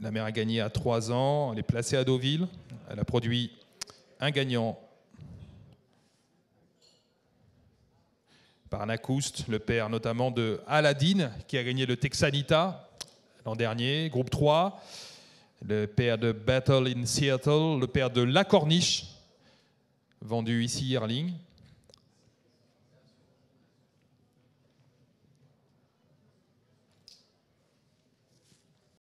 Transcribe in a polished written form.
La mère a gagné à 3 ans, elle est placée à Deauville. Elle a produit un gagnant par Nacoust, le père notamment de Aladdin, qui a gagné le Texanita l'an dernier, groupe 3. Le père de Battle in Seattle, le père de La Corniche, vendu ici Erling.